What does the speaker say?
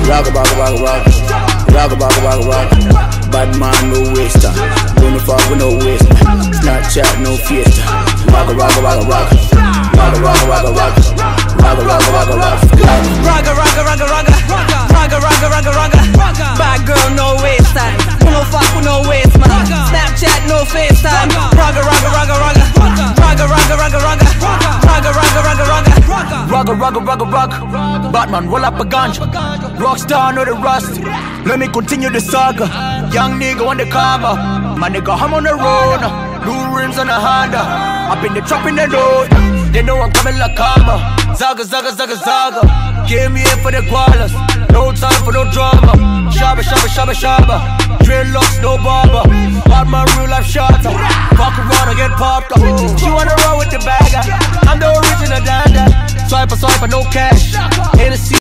Rock, rock, rock, rock. Rock, rock, rock, rock. Bad man, no waster. Don't fuck with no waster. Snapchat, no fiesta. Rock, rock, rock, rock. Rock, rock, rock, rock. Rock, rock, rock, rock. Ragga, ragga, ragga, ragga. Ragga, ragga, ragga, ragga. Bad girl, no waste time. Who no fuck with no waste man. Snapchat, no FaceTime. Ragga, ragga, ragga, ragga. Ragga, ragga, ragga, ragga. Ragga, ragga, ragga, ragga. Ragga, ragga, ragga, ragga. Batman, roll up a ganja. Rockstar, know the rust. Let me continue the saga. Young nigga on the cover. My nigga, I'm on the road. Blue rims on the Honda. Up in the trap in the road. They know I'm coming like karma. Zaga, zaga, zaga, zaga. Came here for the koalas. No time for no drama. Shabba, shabba, shabba, shabba. Dreadlocks, no barber. Batman, real life shotter. Fuck around and get popped up. She wanna roll with the bagger. I'm the original dada. Swiper, no cash.